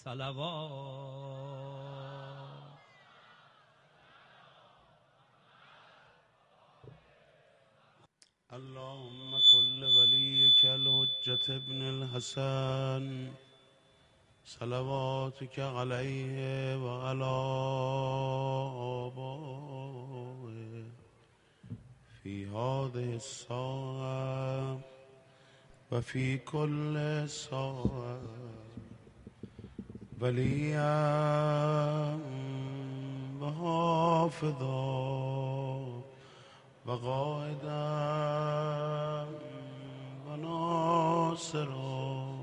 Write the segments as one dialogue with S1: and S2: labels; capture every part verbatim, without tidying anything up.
S1: صلوات.
S2: اللهم كل وليك الحجة ابن الحسن صلواتك عليه وعلى آبائه في هذه الساعة وفي كل ساعة وليا وحافظا وقائدا وناصرا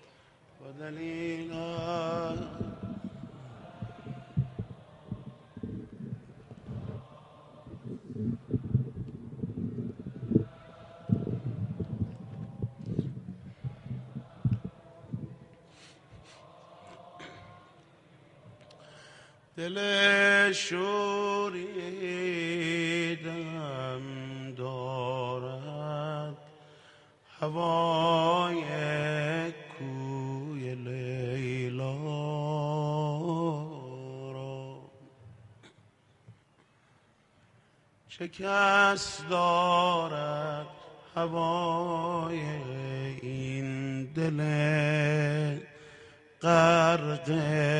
S2: ودليلا دل شوریدم دارد هوای کوی لیلا را، چه کس دارد هوای این دل غرق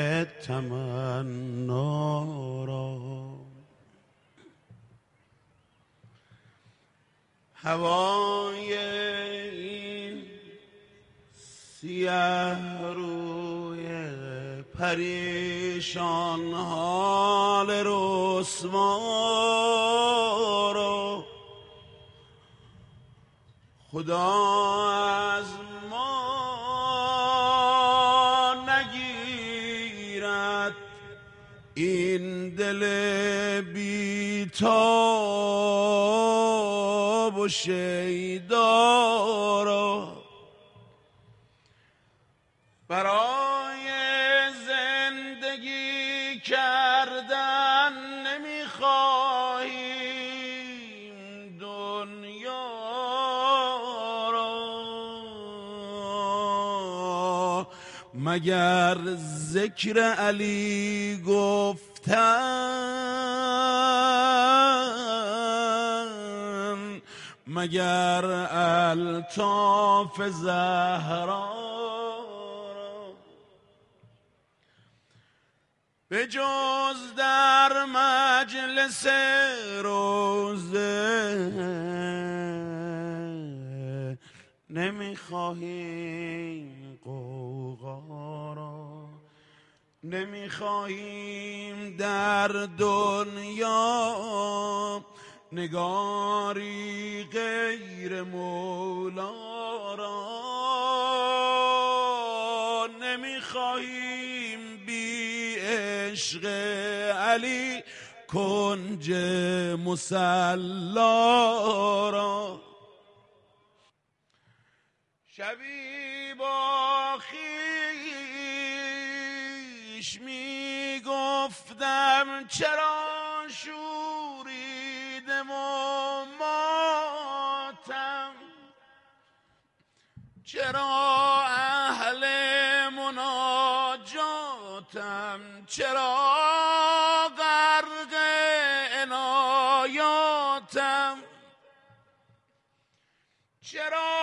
S2: تمنا را؟ هوای این سیه روی پریشان حال رسوا را خدا از این دل بیتاب و شیدا را. برای زندگی کردن نمیخواهیم دنیا را، مگر ذکر علی گفتن، مگر الطاف زهرا را. به جز در مجلس روزه نمیخواهیم غوغا را، نمیخواهیم در دنیا نگاری غیر مولا را، نمیخواهیم بی عشق علی کنج مصلا را. شبی با خویش می گفتم چرا شوریدم و ماتم، چرا اهل مناجاتم، چرا غرق عنایاتم، چرا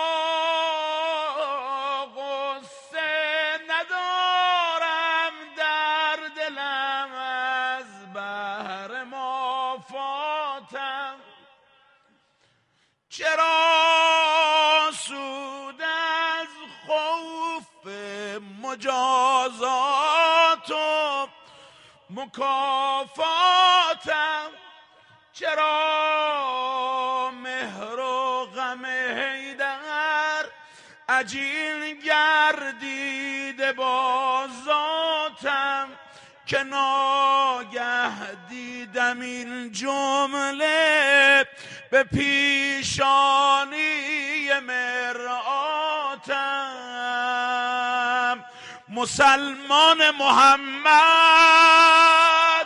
S2: چرا سود از خوف مجازات و مکافاتم، چرا مهر و غم حیدر عجین گردیده با ذاتم، که ناگه دیدم این جمله به پیشانی مرآتم. مسلمان محمد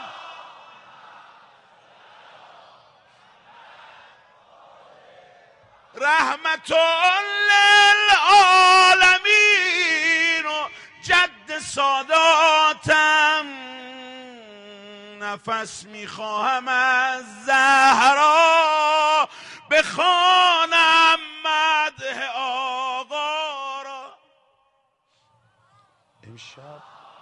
S2: رحمت للعالمین و جد ساداتم نفس میخواهم از زهرا بخوانم مدح آقا را. امشب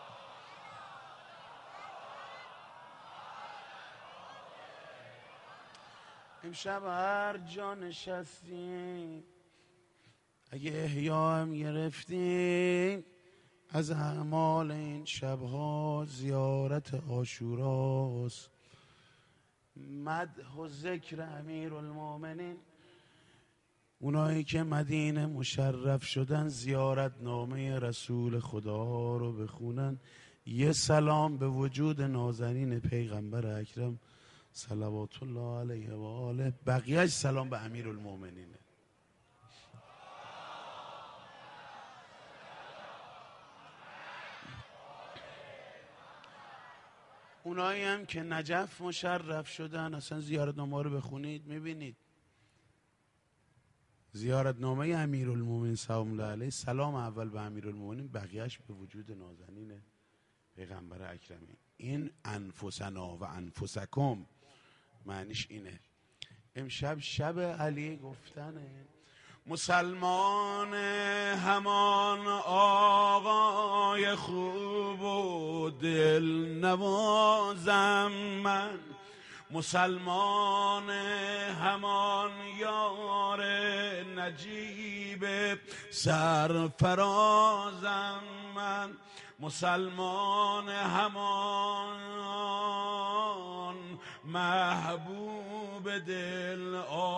S2: امشب هر جا نشستیم اگه احیا هم گرفتیم از اعمال این شبها زیارت عاشوراست، مدح و ذکر امیرالمومنین. اونایی که مدینه مشرف شدن زیارت نامه رسول خدا رو بخونن، یه سلام به وجود نازنین پیغمبر اکرم صلوات الله علیه و آله، بقیهش سلام به امیرالمومنینه. اونایی هم که نجف مشرف شدن اصلا زیارتنامه رو بخونید میبینید زیارتنامه امیرالمومنین سلام الله علیه، سلام اول به امیرالمومنین، بقیهش به وجود نازنین پیغمبر اکرمی. این انفسنا و انفسکم معنیش اینه. امشب شب علی گفتنه. مسلمان همان آقای خوب و دل نوازم من، مسلمان همان یار نجیب سرفرازم من، مسلمان همان محبوب دل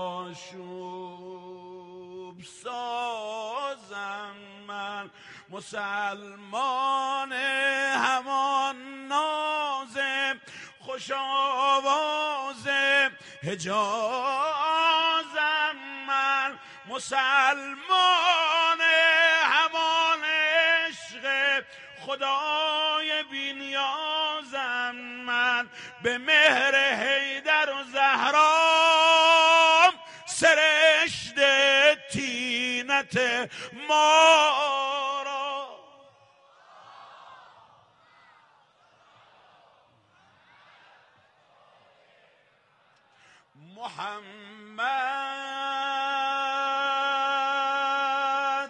S2: آشوب سازم من، مسلمان همان نازم خوش آواز حجازم من، مسلمان همان عشق خدای بی‌نیازم من، به مهر حیدر و زهرا سرشته تینت ما را. محمد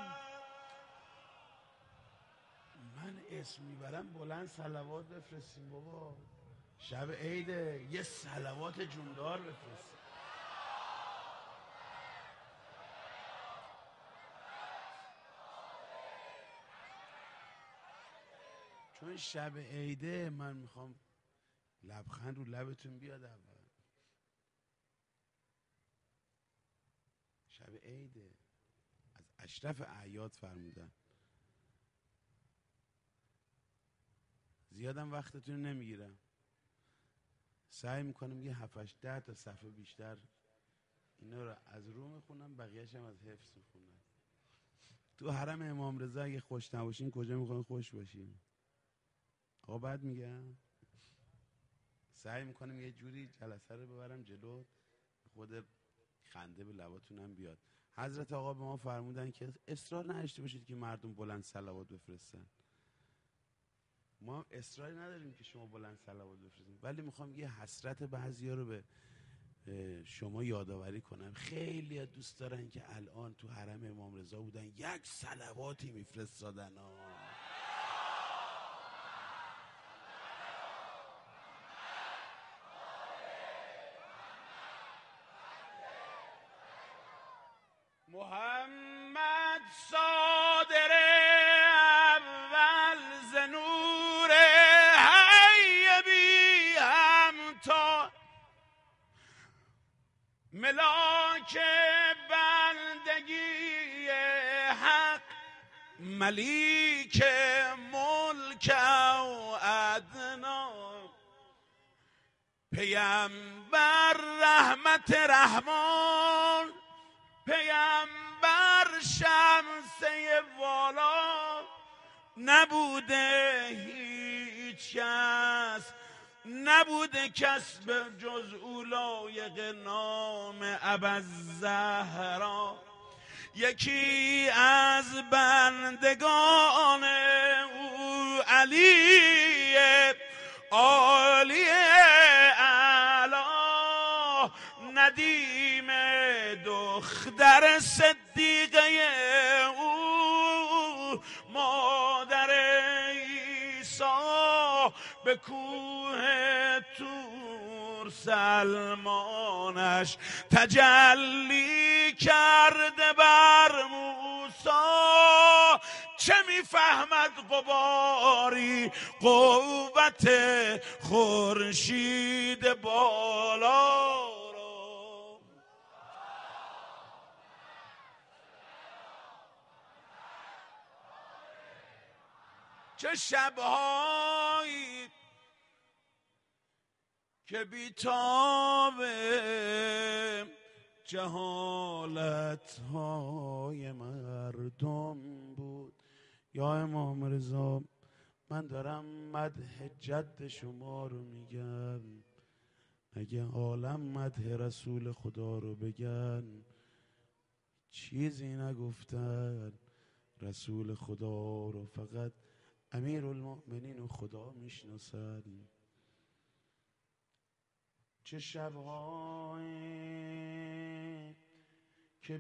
S2: من اسم میبرم بلند صلوات بفرستیم بابا، شب عیده یه صلوات جوندار بفرستیم. چون شب عیده من میخوام لبخند رو لبتون بیاد. اول شب عیده از اشرف اعیاد فرمودن. زیادم وقتتون نمیگیرم، سعی میکنم یه هفتش ده تا صفحه بیشتر اینا رو از رو میخونم، بقیهش هم از حفظ میخونم. تو حرم امام رضا اگه خوش نباشین کجا میخواین خوش باشین؟ آقا بعد میگم سعی میکنم یه جوری جلسه رو ببرم جلو خود خنده به لباتون هم بیاد. حضرت آقا به ما فرمودن که اصرار نداشته باشید که مردم بلند صلوات بفرستن. ما هم اصراری نداریم که شما بلند صلوات بفرستید، ولی میخوام یه حسرت بعضیا رو به شما یادآوری کنم. خیلی دوست دارن که الان تو حرم امام رضا بودن یک صلواتی میفرستادن. محمد صادر اول ز نور حی بی همتا، ملاک بندگی حق، ملیک ملک و ادنا، پیامبر رحمت رحمان، پیامبر شمسه والا، نبوده هیچ کس، نبوده کس به جز او لایق نام ابوالزهرا. یکی از بندگان او علی عالی اعلی ندیم دختر صدیقه او مادر عیسی به کوه طور سلمانش تجلی کرده بر موسی چه میفهمد غباری قوت خورشید بالا را چه شبهایی که بیتاب جهالت های مردم بود. یا امام رضا من دارم مدح جد شما رو میگم، اگه عالم مدح رسول خدا رو بگن چیزی نگفتن. رسول خدا رو فقط امیر المؤمنین و خدا میشناسن. چه شبهایی که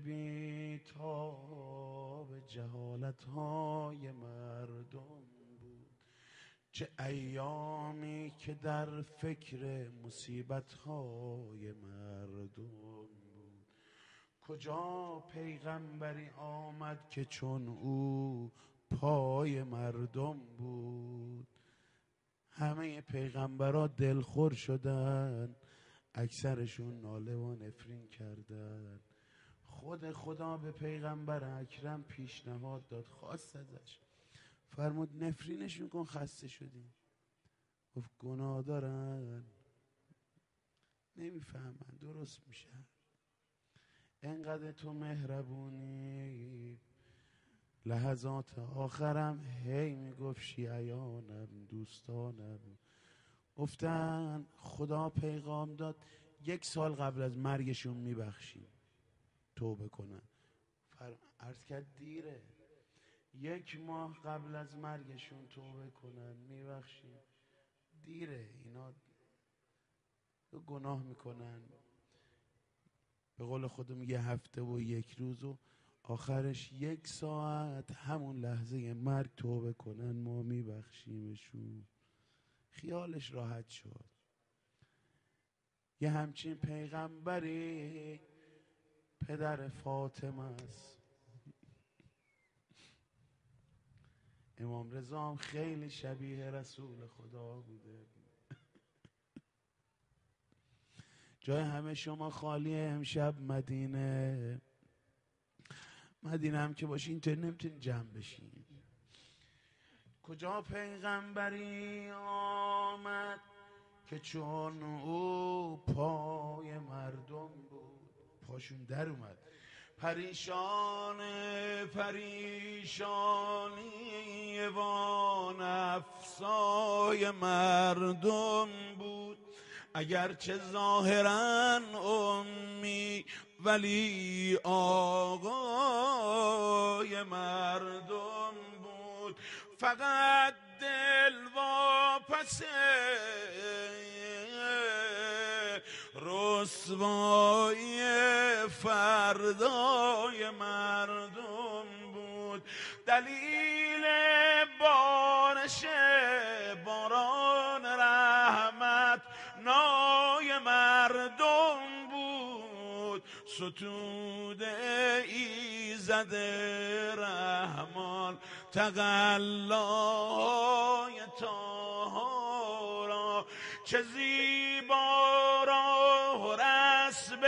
S2: بیتاب جهالت های مردم بود، چه ایامی که در فکر مصیبت های مردم بود. کجا پیغمبری آمد که چون او پای مردم بود. همه پیغمبرها دلخور شدن، اکثرشون ناله و نفرین کردن. خود خدا به پیغمبر اکرم پیشنهاد داد، خواست ازش، فرمود نفرینشون کن، خسته شدیم. گفت گناه دارن، نمیفهمن، درست میشن. انقدر تو مهربونی، لحظات آخرم هی میگفت شیعیانم دوستانم گفتن خدا پیغام داد یک سال قبل از مرگشون میبخشیم، توبه کنن. عرض کرد دیره، یک ماه قبل از مرگشون توبه کنن میبخشیم، دیره. اینا گناه میکنن، به قول خودم یه هفته و یک روز و آخرش یک ساعت، همون لحظه مرگ توبه کنن ما میبخشیمشون. خیالش راحت شد. یه همچین پیغمبری پدر فاطمه است. امام رضا هم خیلی شبیه رسول خدا بوده. جای همه شما خالیه امشب مدینه. مدینه هم که باشین اینطور نمیتونین جمع بشین. کجا پیغمبری آمد که چون او پای مردم بود، پاشون در اومد. پریشان پریشانی و نفسای مردم بود، اگرچه ظاهرا امی ولی آقای مردم بود. فقط دل واپس رسوایی فردای مردم بود. دلیل بارش باران رحمت نای مردم بود. ستود ایزد رحمان تقلای طاهارا، چه زیبا راه و رسم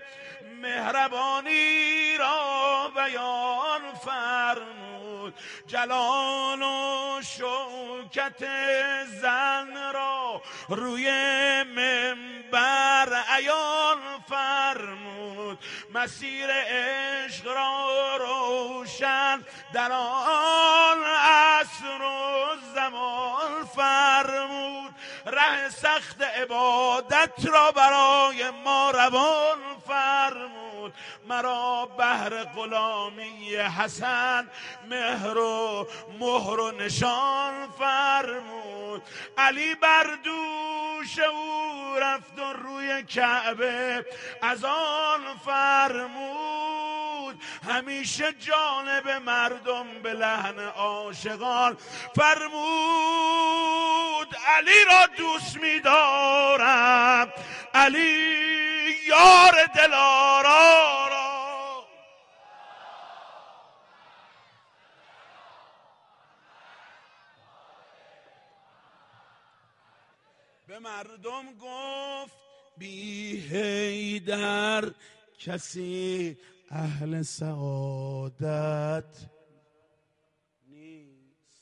S2: مهربانی را بیان فرمود. جلال و شوکت زن را روی منبر عیان فرمود. مسیر عشق را روشن در آن عصر و زمان فرمود. ره سخت عبادت را برای ما روان فرمود. مرا بهر غلامی حسن مهر و مهر و نشان فرمود. علی بر دوش او رفت و روی کعبه از آن فرمود. همیشه جانب مردم به لحن عاشقان فرمود. علی را دوست می دارم، علی یار دلارا را. به مردم گفت بی حیدر کسی اهل سعادت نیست.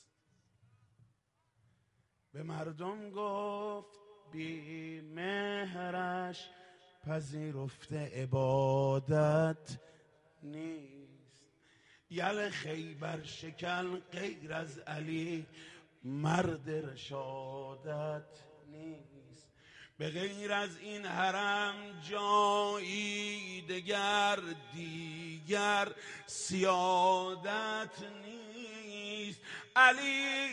S2: به مردم گفت بی مهرش پذیرفته عبادت نیست. یل خیبر شکن غیر از علی مرد رشادت نیست. به غیر از این حرم جایی دگر دیگر سیادت نیست. علی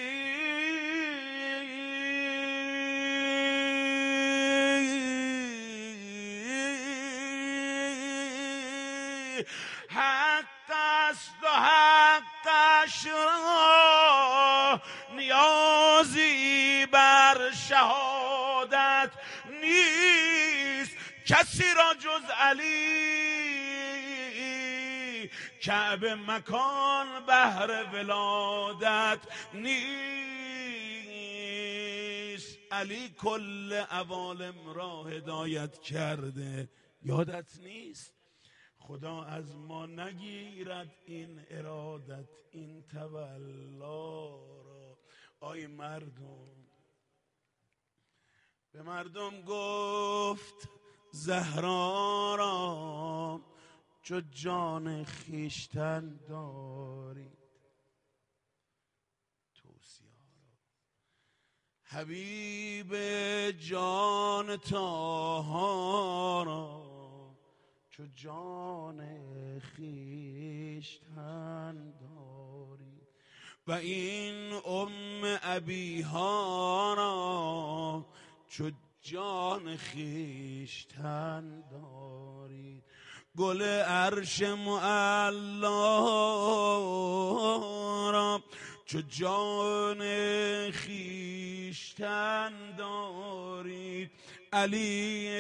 S2: حق است و حقش را نیازی بر شهادت نیست. کسی را جز علی کعبه مکان بهر ولادت نیست. علی کل عوالم را هدایت کرده یادت نیست. خدا از ما نگیرد این ارادت این تولا را. آی مردم، به مردم گفت زهرا را چو جان خویشتن دارید. توصیه را حبیب جان طاها را چو جان خویشتن دارید. و این ام ابیها را چو جان خویشتن دارید. گل عرش معلا را چو جان خویشتن دارید. علی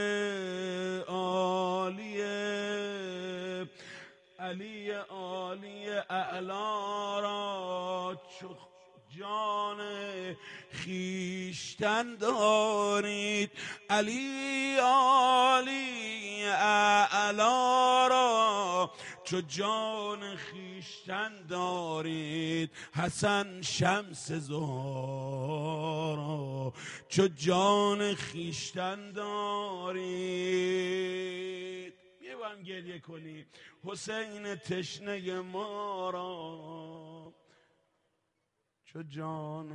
S2: عالیه علی عالی اعلا را چو جان خویشتن دارید. علی عالی اعلا را چو جان خویشتن دارید. حسن شمس ضحی را چو جان خویشتن دارید. یه بار گریه کنی حسین تشنه ما را چو جان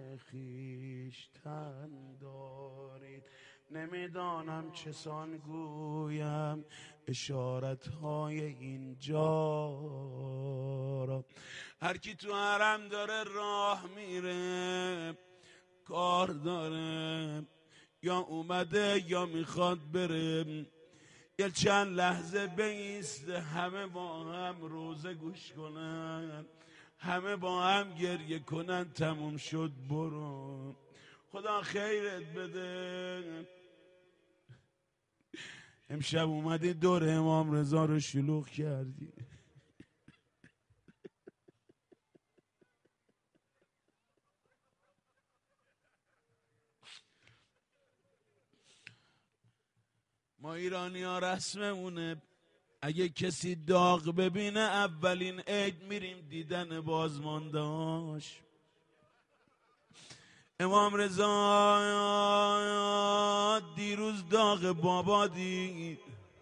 S2: خویشتن دارید. نمیدانم چه سان گویم اشارت های اینجا را. هر کی تو حرم داره راه میره کار داره یا اومده یا میخواد بره، یه چند لحظه بایسته همه با هم روزه گوش کنن، همه با هم گریه کنن. تموم شد برو، خدا خیرت بده. امشب اومدی دور امام رضا رو شلوغ کردی. ما ایرانی ها رسممونه اگه کسی داغ ببینه اولین عید میریم دیدن بازماندهاش. امام رضا دیروز داغ بابا دید.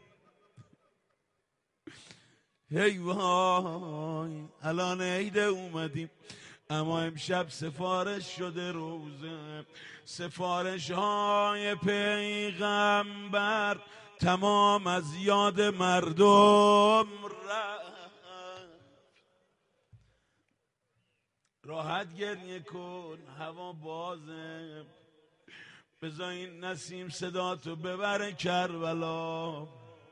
S2: هی وای الان عید اومدیم، اما امشب سفارش شده روزه. سفارش های پیغمبر تمام از یاد مردم رفت. راحت گریه کن، هوا بازه، بذار این نسیم صداتو ببره کربلا.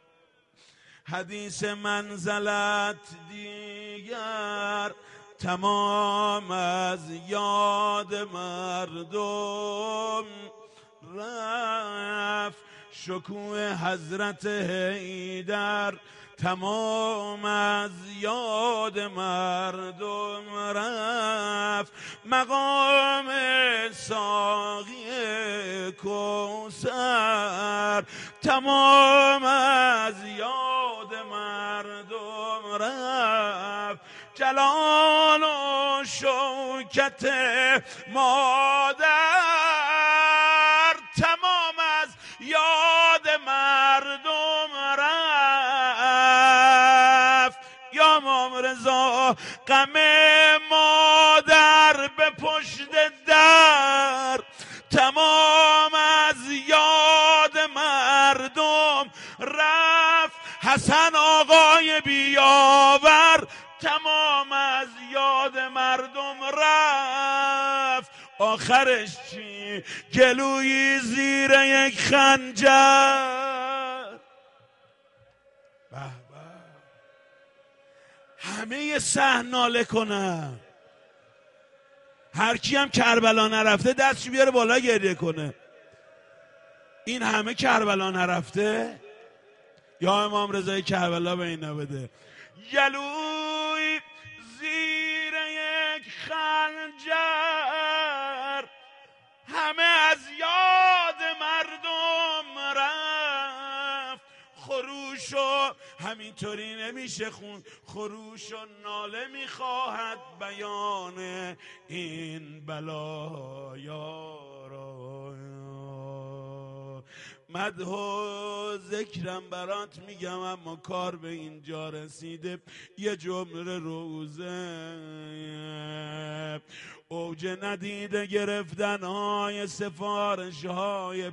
S2: حدیث منزلت دیگر تمام از یاد مردم رفت. شکوه حضرت حیدر تمام از یاد مردم رفت. مقام ساقی کوثر تمام از یاد مردم رفت. جلال و شوکت مادر تمام از یاد مردم رفت. یا امام رضا غم مادر به پشت در تمام از یاد مردم رفت. حسن آقای بیاور تمام از یاد مردم رفت. آخرش چی؟ گلویی زیر یک خنجر. به به، همه یه صحن ناله کنن. هر کی هم کربلا نرفته دستش بیاره بالا گریه کنه. این همه کربلا نرفته، یا امام رضای کربلا به اینا بده. گلوی زیر یک خنجر همه از یاد مردم رفت. خروش و همینطوری نمیشه خون، خروش و ناله میخواهد بیان این بلایا را. مدح و ذکرم برات میگم اما کار به اینجا رسیده. یه جمله روزه اوج ندیده گرفتن های سفارش های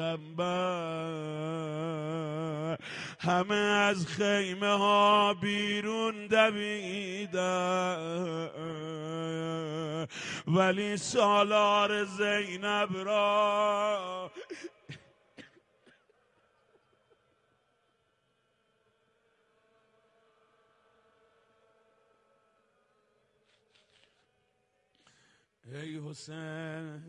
S2: پیغمبر. همه از خیمه ها بیرون دویدن ولی سالار زینب را ای حسین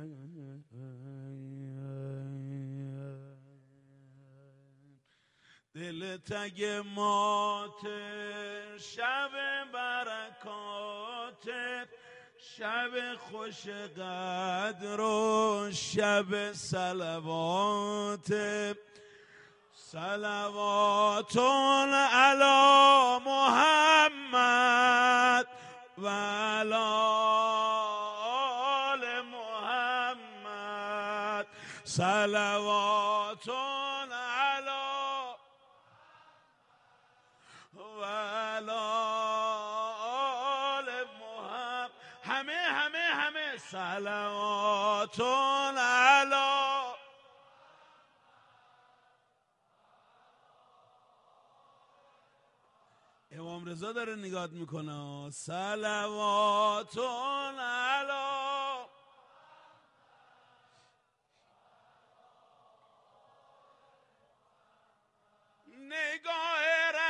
S2: دل تگ مات شب برکات، شب خوش قدر و شب صلوات. صلوات علی محمد و علی صلوات علی و علی آل محمد. همه همه همه صلوات علی. امام رضا داره نگاه میکنه. صلوات علی. نگاه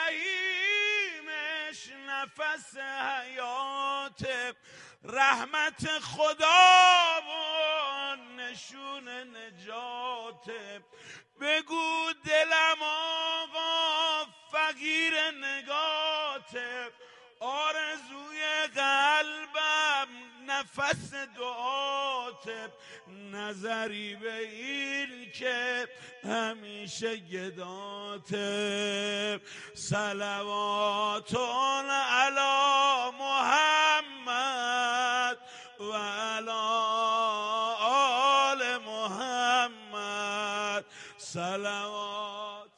S2: رحیمش نفس حیات، رحمت خدا و نشون نجات. بگو دلم آقا فقیر نگات، آرزوی قلبم نفس دعات. نظری به این که همیشه گدات. صلوات علی محمد و علی آل محمد. صلوات.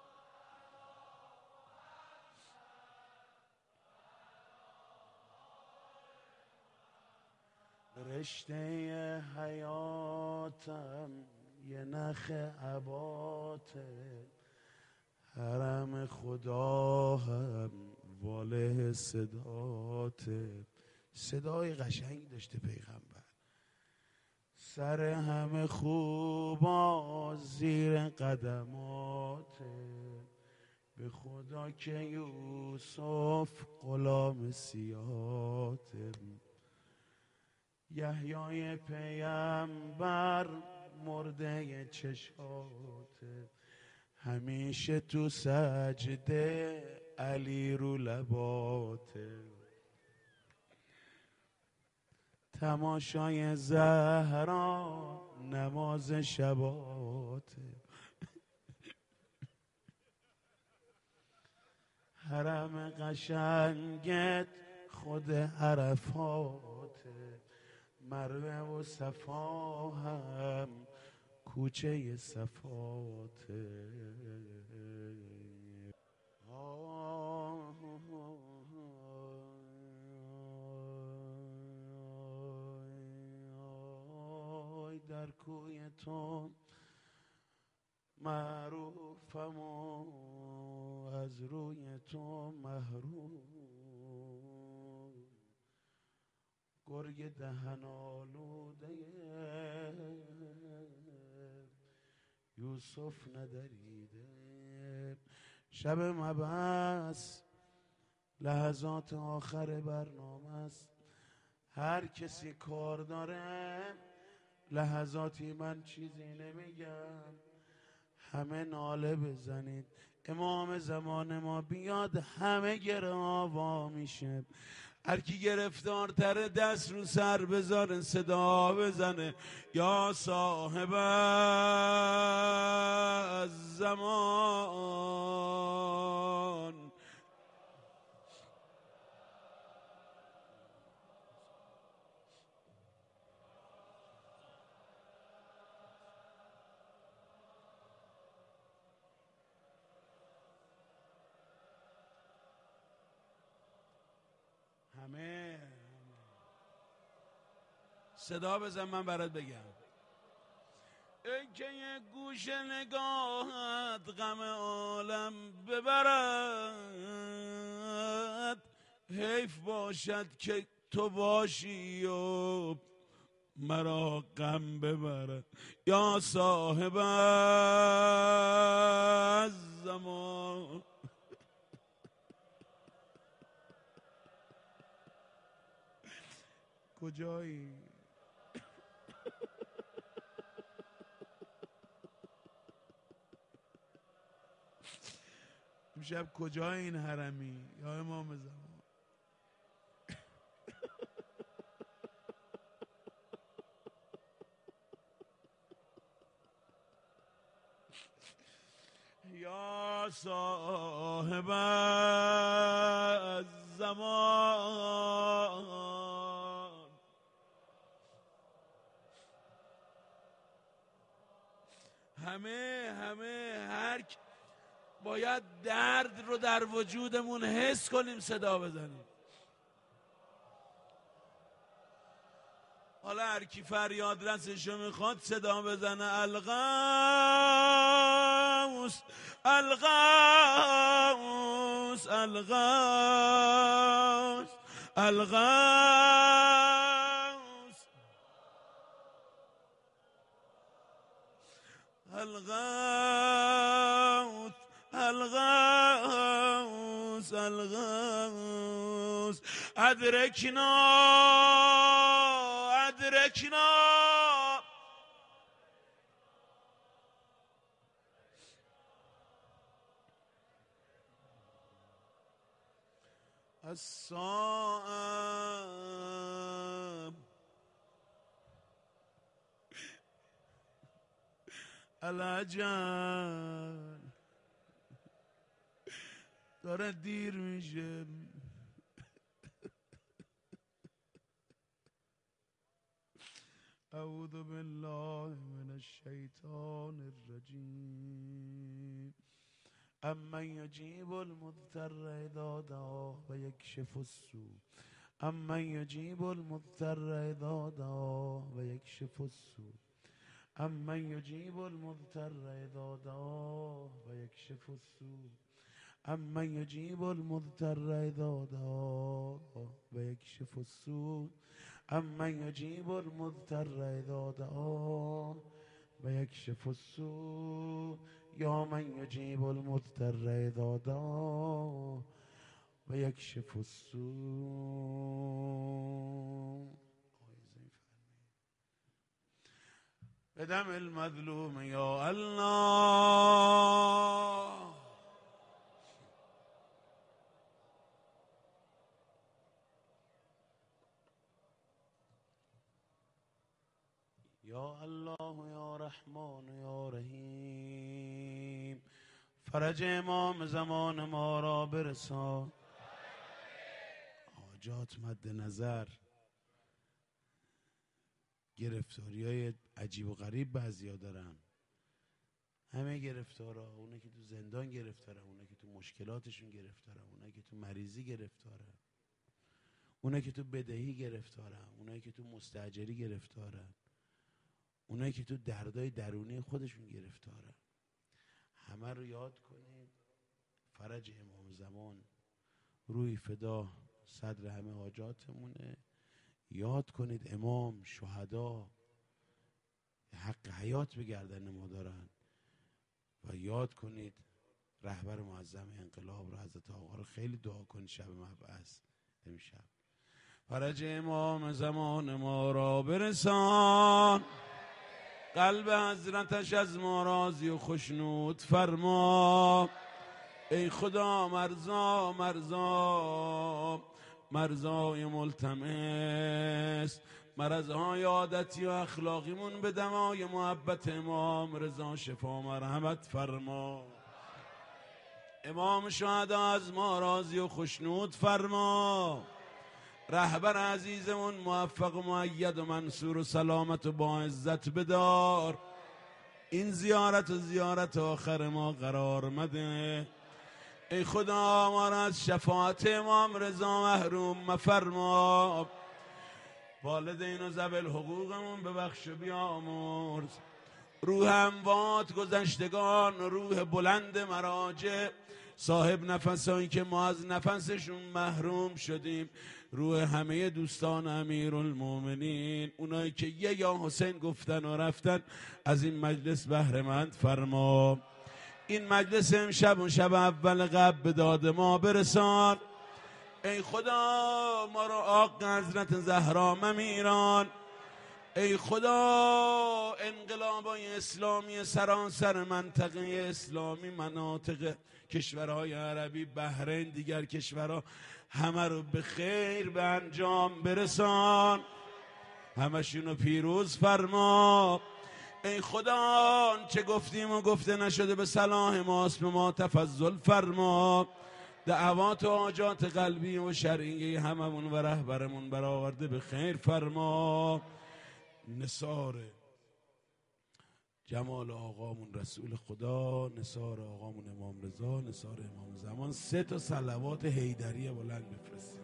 S2: رشته حیاتم یه نخ عباته، حرم خدا هم واله صداته. صدای قشنگی داشته پیغمبر. سر همه خوبا زیر قدماته. به خدا که یوسف غلام سیاته. یحیای پیامبر مرده چشاته. همیشه تو سجده علی رو لباته. تماشای زهرا نماز شباته. حرم قشنگت خود عرفاته. مروه و صفا هم کوچه صفاته. در کوی تو معروفم و از روی تو محروم. گرگ دهن آلوده یوسف ندریده. شب مبعث لحظات آخر برنامه است. هر کسی کار داره لحظاتی من چیزی نمیگم. همه ناله بزنید امام زمان ما بیاد همه گره آوا میشه. هر کی گرفتارتر دست رو سر بذاره صدا بزنه یا صاحب الزمان. همه صدا بزن من برات بگم. ای که یک گوش نگاهت غم عالم ببرد. حیف باشد که تو باشی و مرا غم ببرد. یا صاحب الزمان. کجایی؟ امشب کجای این حرمی یا امام زمان؟ یا صاحب الزمان. همه همه هر باید درد رو در وجودمون حس کنیم صدا بزنیم. حالا هر کی فریاد رسشو میخواد صدا بزنه. الغوث الغوث الغوث الغوث الغوث الغوث الغوث. ادرکنا ادرکنا. الصائم الاجل. داره دیر میشه. اعوذ بالله من الشیطان الرجیم. امن یجیب المضطر اذا دعاه و یکشف السوء. امن یجیب المضطر اذا دعاه و یکشف السوء. امن یجیب المضطر اذا دعاه و یکشف السوء امن یجیب المضطر اذا دعاه و یکشف السوء امن یجیب المضطر اذا دعاه و یکشف السوء یا من یجیب المضطر اذا دعاه و یکشف السوء. بدم المظلوم یا الله یا الله یا رحمان یا رحیم فرج امام زمان ما را برسان. حاجات مد نظر، گرفتاری های عجیب و غریب بعضیا دارن. همه گرفتارا، اونه که تو زندان گرفتارن، اونه که تو مشکلاتشون گرفتارن، اونه که تو مریضی گرفتارن، اونه که تو بدهی گرفتارن، اونه که تو مستاجری گرفتارن، اونه که تو دردای درونی خودشون گرفتارن. همه رو یاد کنید. فرج امام زمان روی فدا صدر همه حاجاتمونه. یاد کنید امام، شهدا حق حیات به گردن ما دارن و یاد کنید رهبر معظم انقلاب رو، حضرت آقا رو خیلی دعا کنید شب مبعث امشب. فرج امام زمان ما را برسان، قلب حضرتش از ما راضی و خشنود فرما. ای خدا مرزا مرزا مرزای ملتمس، مرضهای عادتی و اخلاقیمون به دمای محبت امام رضا شفا مرحمت فرما. امام شهدا از ما راضی و خشنود فرما. رهبر عزیزمون موفق و مؤید و منصور و سلامت و با عزت بدار. این زیارت و زیارت آخر ما قرار مده. ای خدا ما را از شفاعت امام رضا محروم مفرما. والدین و ذوی الحقوقمون ببخش و بیامرز. روح اموات گذشتگان، روح بلند مراجع، صاحب نفسایی که ما از نفسشون محروم شدیم، روح همه دوستان امیرالمومنین، اونایی که یه یا حسین گفتن و رفتن، از این مجلس بهره مند فرما. این مجلس امشب و شب اول قبل به داد ما برسان. ای خدا ما رو آق حضرت زهرا ممیران. ای خدا انقلابای اسلامی سراسر منطقه اسلامی، مناطق کشورهای عربی، بحرین، دیگر کشورها، همه رو به خیر به انجام برسان، همشونو پیروز فرما. ای خدا چه گفتیم و گفته نشده به صلاح ماست، به ما تفضل فرما. دعوات و حاجات قلبی و شرعی هممون و رهبرمون برآورده به خیر فرما. نثار جمال آقامون رسول خدا، نثار آقامون امام رضا، نثار امام زمان، سه تا صلوات حیدریه بلند بفرستید.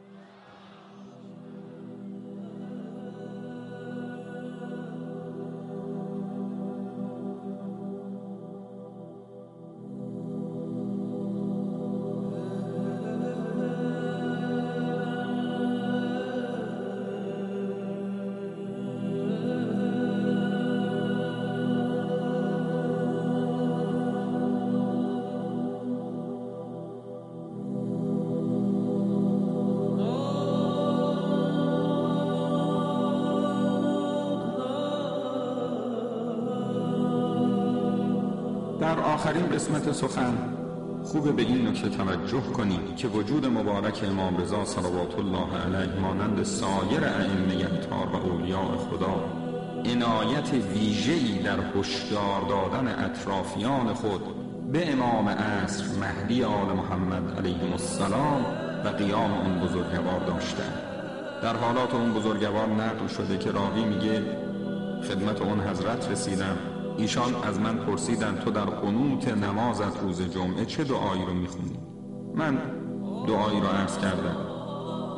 S3: در آخرین قسمت سخن خوبه به این نکته توجه کنید که وجود مبارک امام رضا صلوات الله علیه مانند سایر ائمه اطهار و اولیاء خدا عنایت ویژه‌ای در هشدار دادن اطرافیان خود به امام عصر مهدی آل محمد علیه السلام و قیام اون بزرگوار داشتند. در حالات اون بزرگوار نقل شده که راوی میگه خدمت اون حضرت رسیدم، ایشان از من پرسیدند تو در قنوت نمازت روز جمعه چه دعایی رو میخونی؟ من دعایی رو عرض کردم.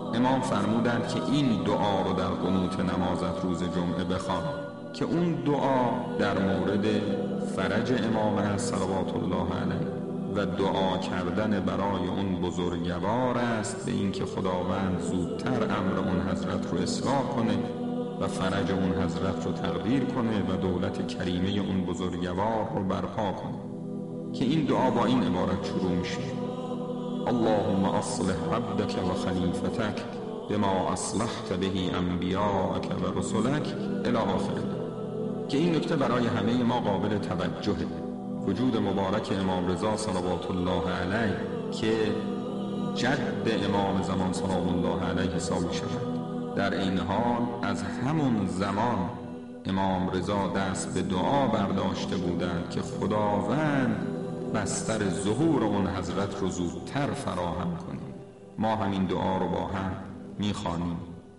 S3: امام فرمودند که این دعا رو در قنوت نمازت روز جمعه بخوان که اون دعا در مورد فرج امام است صلوات الله علیه و دعا کردن برای اون بزرگوار است به این که خداوند زودتر امر اون حضرت رو اصلاح کنه و فرج اون حضرت رو تقدیر کنه و دولت کریمه اون بزرگوار رو برپا کنه، که این دعا با این عبارت شروع میشه: اللهم اصلح عبدك و خلیفتك بما اصلحت به انبیاءك و رسلك الی آخره. که این نکته برای همه ما قابل توجهه. وجود مبارک امام رضا صلوات الله علیه که جد امام زمان سلام الله علیه حساب شود، در این حال از همون زمان امام رضا دست به دعا برداشته بودند که خداوند بستر ظهور اون حضرت رو زودتر فراهم کنه. ما همین دعا رو با هم میخوانیم: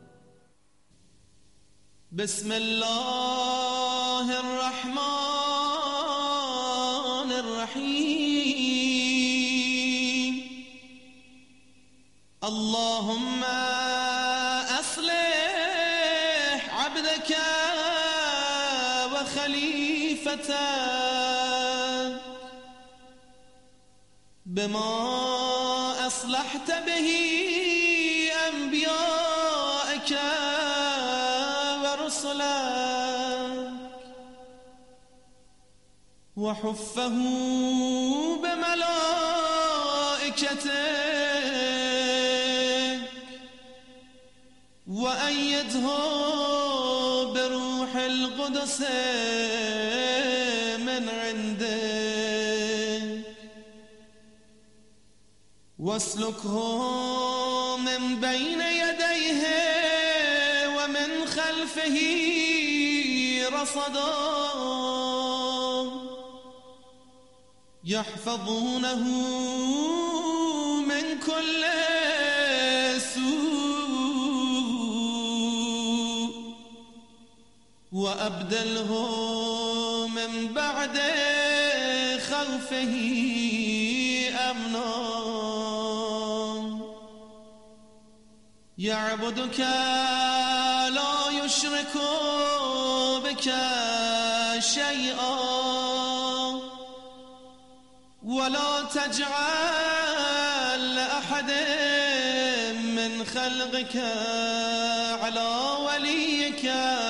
S1: بسم الله الرحمن الرحیم. اللهم اصلح عبدك و خلیفتك بما اصلحت به انبیاءك و رسلك و حفه بملائکتك و ایده بروح القدس من عندك واسلكه من بين يديه ومن خلفه رصدا يحفظونه من كل سوء وأبدله من بعد خوفه أمنا يعبدك لا يشرك بك شيئا ولا تجعل لأحد من خلقك على وليك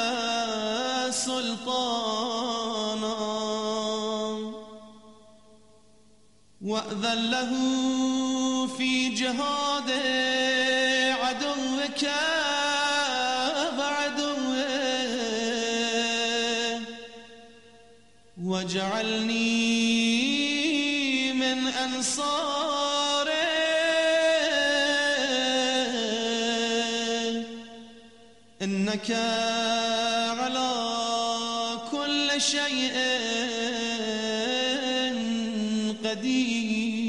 S1: سلطانا وأذن له في جهاد عدوك وعدوه واجعلني من أنصاره إنك على كل شيء قدير.